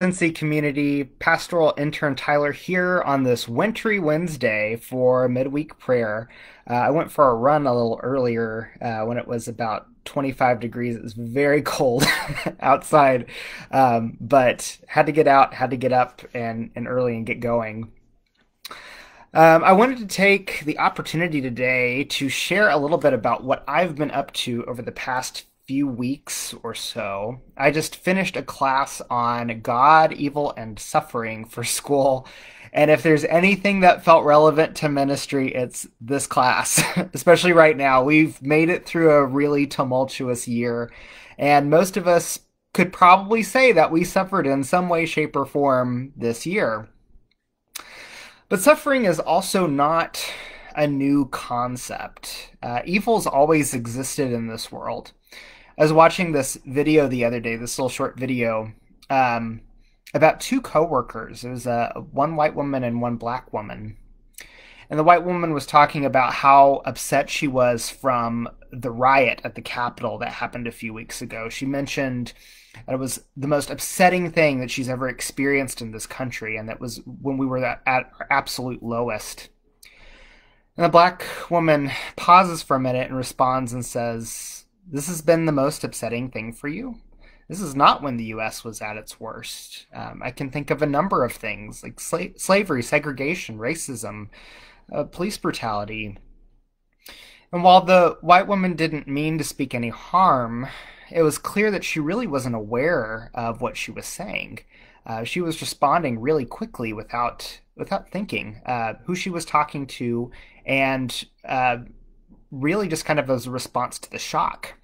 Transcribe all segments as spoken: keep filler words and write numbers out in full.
Cincy community, pastoral intern Tyler here on this wintry Wednesday for midweek prayer. Uh, I went for a run a little earlier uh, when it was about twenty-five degrees. It was very cold outside, um, but had to get out, had to get up and, and early and get going. Um, I wanted to take the opportunity today to share a little bit about what I've been up to over the past few weeks or so. I just finished a class on God, evil, and suffering for school. And if there's anything that felt relevant to ministry, it's this class, especially right now. We've made it through a really tumultuous year, and most of us could probably say that we suffered in some way, shape, or form this year. But suffering is also not a new concept. Uh, evil's always existed in this world. I was watching this video the other day, this little short video, um, about two coworkers. It was a one white woman and one black woman. And the white woman was talking about how upset she was from the riot at the Capitol that happened a few weeks ago. She mentioned that it was the most upsetting thing that she's ever experienced in this country, and that was when we were at our absolute lowest. And the black woman pauses for a minute and responds and says, "This has been the most upsetting thing for you? This is not when the U S was at its worst. Um, I can think of a number of things like sla- slavery, segregation, racism, uh, police brutality." And while the white woman didn't mean to speak any harm, it was clear that she really wasn't aware of what she was saying. Uh, she was responding really quickly without without thinking uh, who she was talking to, and uh, really just kind of as a response to the shock.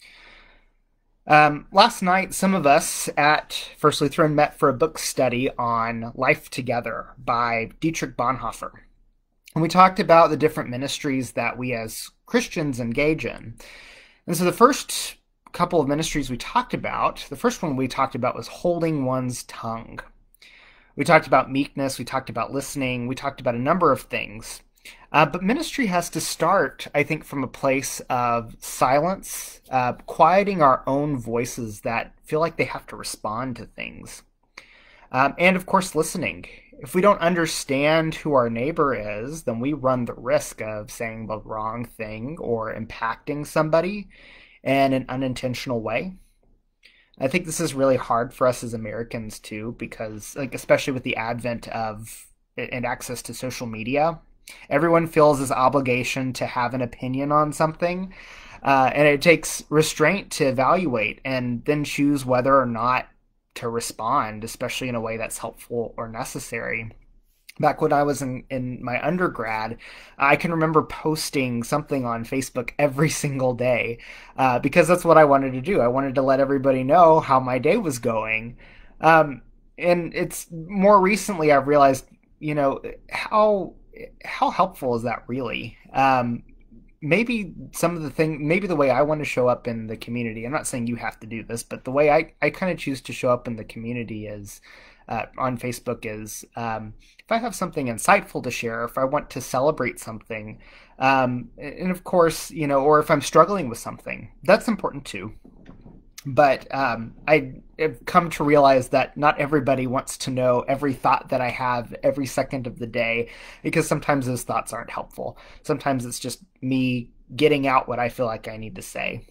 Um, last night, some of us at First Lutheran met for a book study on Life Together by Dietrich Bonhoeffer. And we talked about the different ministries that we as Christians engage in. And so the first couple of ministries we talked about, the first one we talked about was holding one's tongue. We talked about meekness, we talked about listening, we talked about a number of things. Uh, but ministry has to start, I think, from a place of silence, uh, quieting our own voices that feel like they have to respond to things. Um, and of course, listening. If we don't understand who our neighbor is, then we run the risk of saying the wrong thing or impacting somebody in an unintentional way. I think this is really hard for us as Americans too, because, like, especially with the advent of and access to social media, everyone feels this obligation to have an opinion on something, uh, and it takes restraint to evaluate and then choose whether or not to respond, especially in a way that's helpful or necessary. Back when I was in, in my undergrad, I can remember posting something on Facebook every single day uh, because that's what I wanted to do. I wanted to let everybody know how my day was going. Um, and it's more recently I've realized, you know, how how helpful is that really? Um, maybe some of the thing, maybe the way I want to show up in the community, I'm not saying you have to do this, but the way I, I kind of choose to show up in the community is uh, on Facebook is um, if I have something insightful to share, if I want to celebrate something, um, and of course, you know, or if I'm struggling with something, that's important too. But um, I have come to realize that not everybody wants to know every thought that I have every second of the day, because sometimes those thoughts aren't helpful. Sometimes it's just me getting out what I feel like I need to say.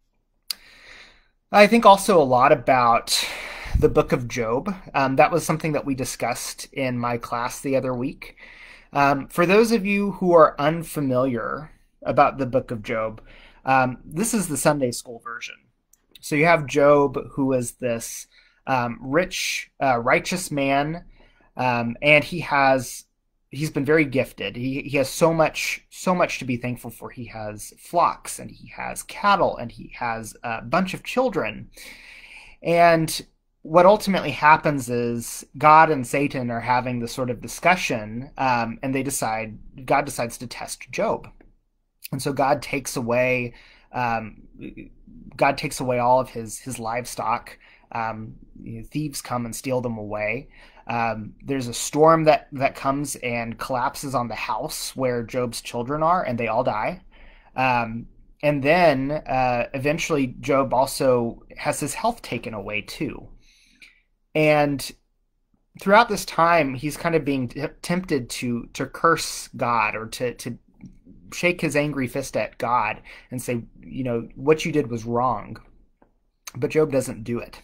I think also a lot about the book of Job. Um, that was something that we discussed in my class the other week. Um, for those of you who are unfamiliar about the book of Job, um, this is the Sunday school version. So you have Job, who is this um, rich, uh, righteous man, um, and he has he's been very gifted. He he has so much so much to be thankful for. He has flocks, and he has cattle, and he has a bunch of children. And what ultimately happens is God and Satan are having this sort of discussion, um, and they decide God decides to test Job, and so God takes away. Um, God takes away all of his his livestock. Um, you know, thieves come and steal them away. Um, there's a storm that that comes and collapses on the house where Job's children are, and they all die. Um, and then uh, eventually, Job also has his health taken away too. And throughout this time, he's kind of being t- tempted to to curse God or to to shake his angry fist at God and say, you know, what you did was wrong. But Job doesn't do it.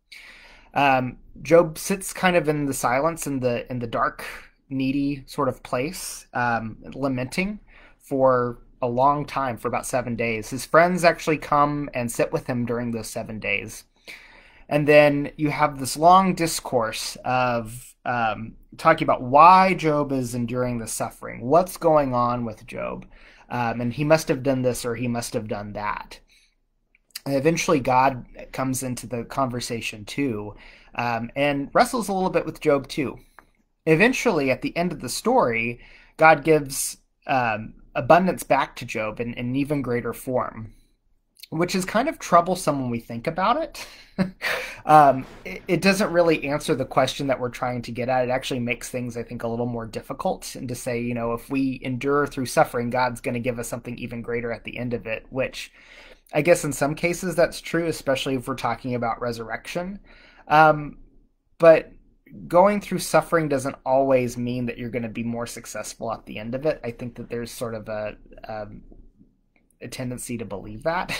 Um, Job sits kind of in the silence, in the in the dark, needy sort of place, um, lamenting for a long time, for about seven days. His friends actually come and sit with him during those seven days. And then you have this long discourse of um, talking about why Job is enduring the suffering, what's going on with Job. Um, and he must have done this or he must have done that. And eventually, God comes into the conversation too, um, and wrestles a little bit with Job too. Eventually, at the end of the story, God gives um, abundance back to Job in, in an even greater form, which is kind of troublesome when we think about it. um, it. It doesn't really answer the question that we're trying to get at. It actually makes things, I think, a little more difficult. And to say, you know, if we endure through suffering, God's going to give us something even greater at the end of it, which I guess in some cases that's true, especially if we're talking about resurrection. Um, but going through suffering doesn't always mean that you're going to be more successful at the end of it. I think that there's sort of a, um, a tendency to believe that.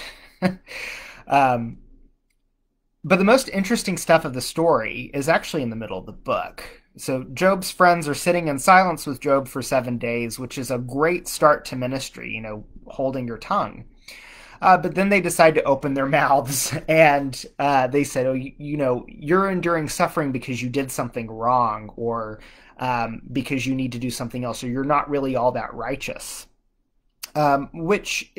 um, but the most interesting stuff of the story is actually in the middle of the book. So Job's friends are sitting in silence with Job for seven days, which is a great start to ministry, you know, holding your tongue. Uh, but then they decide to open their mouths and uh, they said, oh, you, you know, you're enduring suffering because you did something wrong or um, because you need to do something else, or you're not really all that righteous. Um, which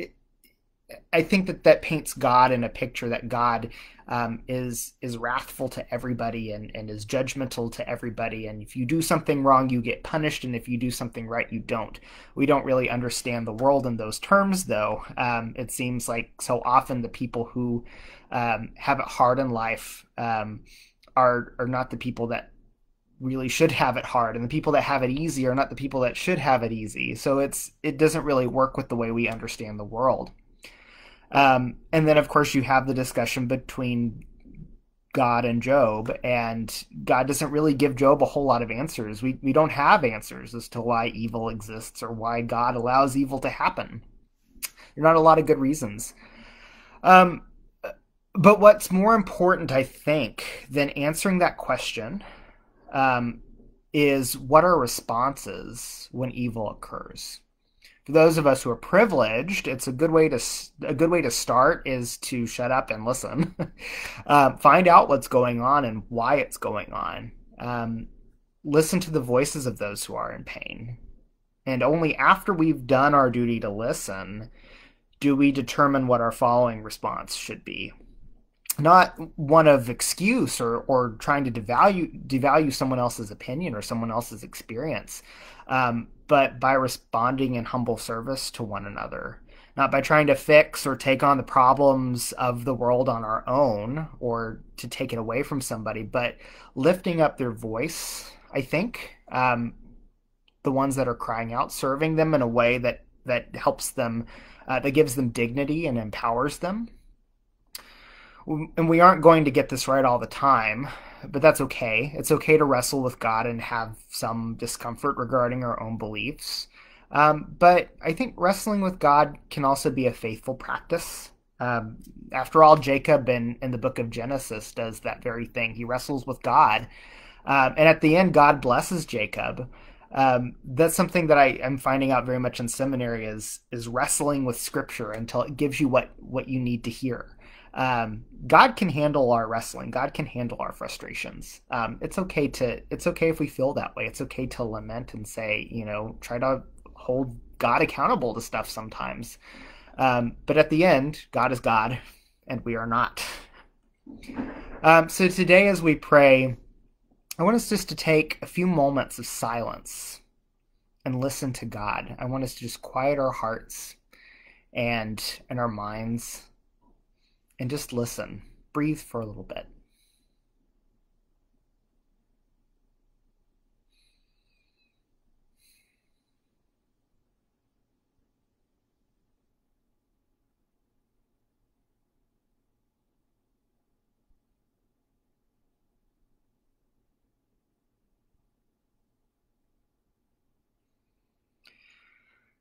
I think that that paints God in a picture that God um, is is wrathful to everybody and, and is judgmental to everybody. And if you do something wrong, you get punished. And if you do something right, you don't. We don't really understand the world in those terms, though. Um, it seems like so often the people who um, have it hard in life um, are are not the people that really should have it hard, and the people that have it easy are not the people that should have it easy. So it's it doesn't really work with the way we understand the world. Um, and then, of course, you have the discussion between God and Job, and God doesn't really give Job a whole lot of answers. We we don't have answers as to why evil exists or why God allows evil to happen. There are not a lot of good reasons. Um, but what's more important, I think, than answering that question um, is what our response is when evil occurs. For those of us who are privileged, it's a good way to a good way to start is to shut up and listen, uh, find out what's going on and why it's going on. Um, listen to the voices of those who are in pain, and only after we've done our duty to listen do we determine what our following response should be. Not one of excuse or or trying to devalue devalue someone else's opinion or someone else's experience, um, but by responding in humble service to one another. Not by trying to fix or take on the problems of the world on our own or to take it away from somebody, but lifting up their voice, I think, um, the ones that are crying out, serving them in a way that, that helps them, uh, that gives them dignity and empowers them. And we aren't going to get this right all the time, but that's okay. It's okay to wrestle with God and have some discomfort regarding our own beliefs. Um, but I think wrestling with God can also be a faithful practice. Um, after all, Jacob in, in the book of Genesis does that very thing. He wrestles with God. Um, and at the end, God blesses Jacob. Um, that's something that I am finding out very much in seminary is, is wrestling with Scripture until it gives you what, what you need to hear. Um, God can handle our wrestling. God can handle our frustrations. Um, it's okay to, it's okay if we feel that way. It's okay to lament and say, you know, try to hold God accountable to stuff sometimes. Um, but at the end, God is God and we are not. Um, so today as we pray, I want us just to take a few moments of silence and listen to God. I want us to just quiet our hearts and, and our minds and just listen. Breathe for a little bit.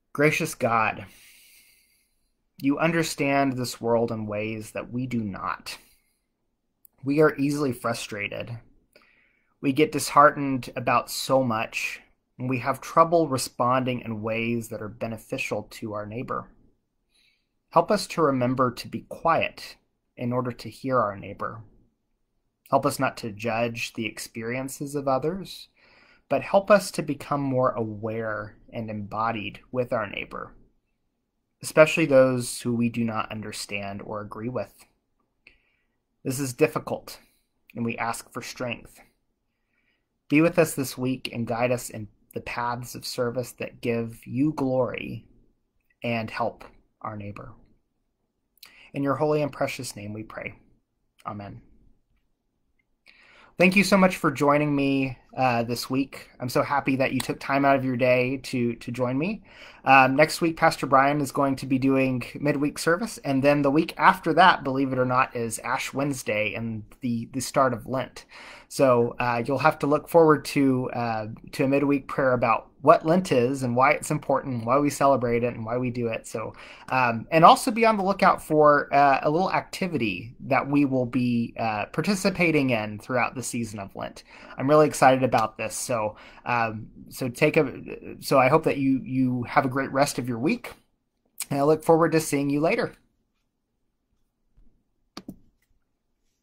Gracious God, you understand this world in ways that we do not. We are easily frustrated. We get disheartened about so much, and we have trouble responding in ways that are beneficial to our neighbor. Help us to remember to be quiet in order to hear our neighbor. Help us not to judge the experiences of others, but help us to become more aware and embodied with our neighbor, especially those who we do not understand or agree with. This is difficult, and we ask for strength. Be with us this week and guide us in the paths of service that give you glory and help our neighbor. In your holy and precious name we pray. Amen. Thank you so much for joining me uh, this week. I'm so happy that you took time out of your day to, to join me. Um, next week, Pastor Brian is going to be doing midweek service. And then the week after that, believe it or not, is Ash Wednesday and the, the start of Lent. So uh, you'll have to look forward to, uh, to a midweek prayer about what Lent is and why it's important, why we celebrate it, and why we do it. So, um, and also be on the lookout for uh, a little activity that we will be uh, participating in throughout the season of Lent. I'm really excited about this. So, um, so take a. So I hope that you you have a great rest of your week, and I look forward to seeing you later.